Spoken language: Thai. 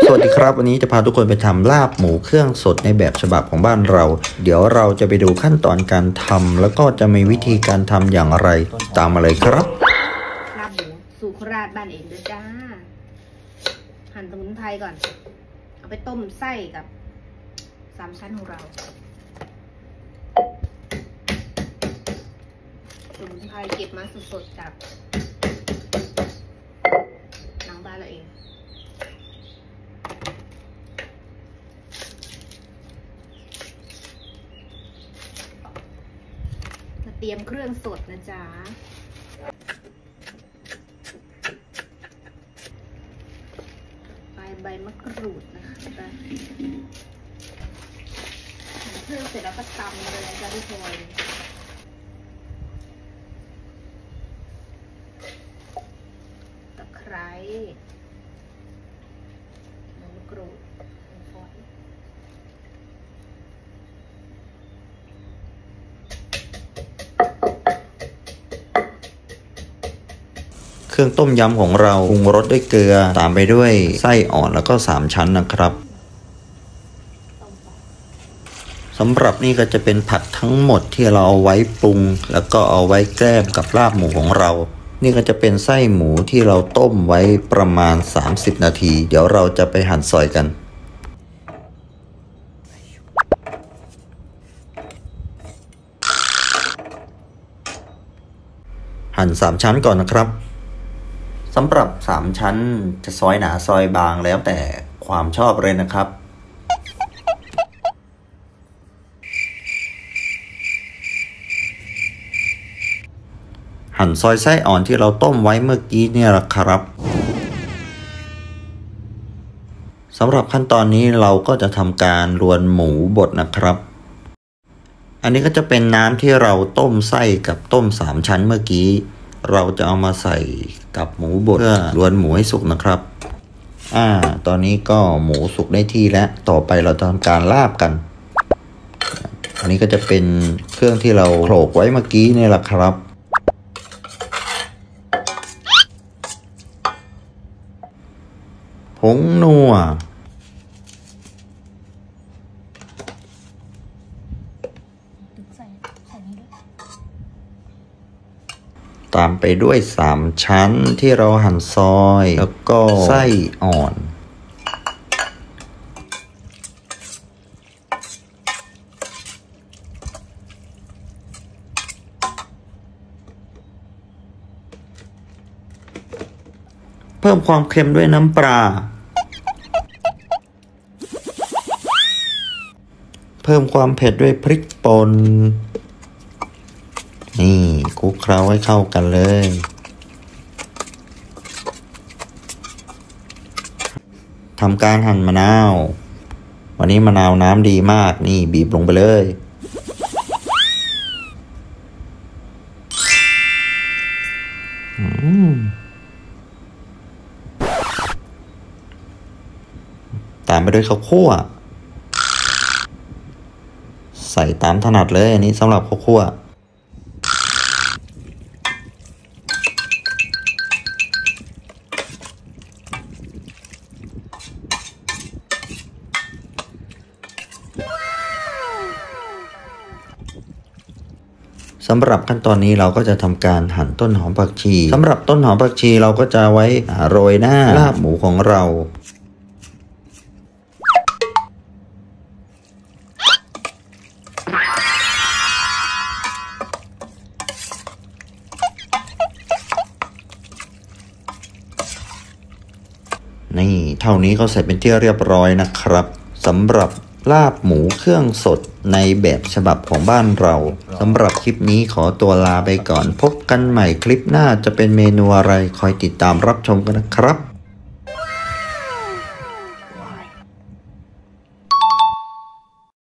สวัสดีครับวันนี้จะพาทุกคนไปทำลาบหมูเครื่องสดในแบบฉบับของบ้านเราเดี๋ยวเราจะไปดูขั้นตอนการทำแล้วก็จะมีวิธีการทำอย่างไรตามมาเลยครับลาบหมูสูตรโคราชบ้านเองเด้อจ้าหั่นสมุนไพรก่อนเอาไปต้มไส้กับ3 ชั้นของเราสมุนไพรเก็บมาสดๆจากหลังบ้านเราเองเตรียมเครื่องสดนะจ๊ะใบมะกรูดนะคะเครื่องเสร็จแล้วก็ตำเลยนะจ๊ะทุกคนตะไคร้ใบมะกรูดเครื่องต้มยำของเราปรุงรสด้วยเกลือตามไปด้วยไส้อ่อนแล้วก็3 ชั้นนะครับสำหรับนี่ก็จะเป็นผักทั้งหมดที่เราเอาไว้ปรุงแล้วก็เอาไว้แกล้มกับลาบหมูของเรานี่ก็จะเป็นไส้หมูที่เราต้มไว้ประมาณ30 นาทีเดี๋ยวเราจะไปหั่นซอยกันหั่น3 ชั้นก่อนนะครับสำหรับ3 ชั้นจะซอยหนาซอยบางแล้วแต่ความชอบเลยนะครับหั่นซอยไส้อ่อนที่เราต้มไว้เมื่อกี้เนี่ยแหละครับสำหรับขั้นตอนนี้เราก็จะทำการรวนหมูบดนะครับอันนี้ก็จะเป็นน้ำที่เราต้มไส้กับต้ม3 ชั้นเมื่อกี้เราจะเอามาใส่กับหมูบดเพื่อรวนหมูให้สุกนะครับตอนนี้ก็หมูสุกได้ที่แล้วต่อไปเราจะทำการลาบกันอันนี้ก็จะเป็นเครื่องที่เราโขลกไว้เมื่อกี้นี่แหละครับผงนัวตามไปด้วย3 ชั้นที่เราหั่นซอยแล้วก็ไส้อ่อนเพิ่มความเค็มด้วยน้ำปลาเพิ่มความเผ็ดด้วยพริกป่นนี่คลุกเคล้าให้เข้ากันเลยทำการหั่นมะนาววันนี้มะนาวน้ำดีมากนี่บีบลงไปเลยตามไปด้วยข้าวคั่วใส่ตามถนัดเลยอันนี้สำหรับข้าวคั่วสำหรับขั้นตอนนี้เราก็จะทำการหั่นต้นหอมผักชีสำหรับต้นหอมผักชีเราก็จะไว้โรยหน้าลาบหมูของเรานี่เท่านี้ก็เสร็จเป็นที่เรียบร้อยนะครับสำหรับลาบหมูเครื่องสดในแบบฉบับของบ้านเราสำหรับคลิปนี้ขอตัวลาไปก่อนพบกันใหม่คลิปหน้าจะเป็นเมนูอะไรคอยติดตามรับชมกันนะครับ